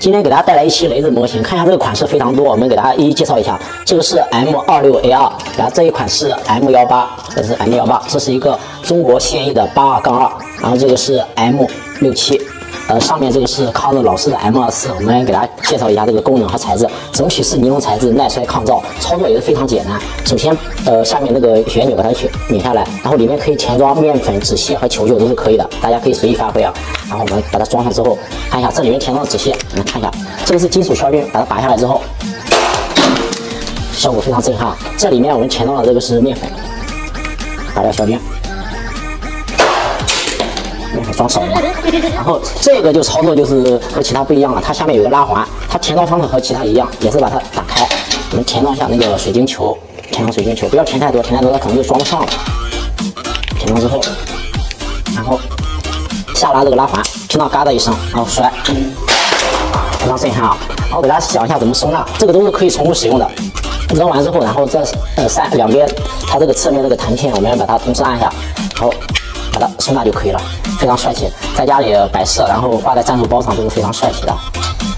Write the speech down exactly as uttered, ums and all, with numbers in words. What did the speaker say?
今天给大家带来一期雷子模型，看一下这个款式非常多，我们给大家一一介绍一下。这个是 M 二六 A 二，然后这一款是 M 一八，这是 M 一八，这是一个中国现役的八二杠二，然后这个是 M 六七。 呃，上面这个是康乐老师的 M 二四，我们给大家介绍一下这个功能和材质。整体是尼龙材质，耐摔抗造，操作也是非常简单。首先，呃，下面那个旋钮把它去拧下来，然后里面可以填装面粉、纸屑和球球都是可以的，大家可以随意发挥啊。然后我们把它装上之后，看一下这里面填装的纸屑，我们看一下，这个是金属削边，把它拔下来之后，效果非常震撼。这里面我们填装的这个是面粉，拔掉削边。 装少了，然后这个就操作就是和其他不一样了，它下面有个拉环，它填装方式和其他一样，也是把它打开，我们填装一下那个水晶球，填装水晶球，不要填太多，填太多它可能就装不上了。填装之后，然后下拉这个拉环，听到嘎的一声，然后摔，非常震撼啊！然后给大家讲一下怎么收纳，这个都是可以重复使用的。扔完之后，然后这呃三两边它这个侧面这个弹片，我们把它同时按一下，然后把它收纳就可以了。 非常帅气，在家里摆设，然后挂在战术包上都是非常帅气的。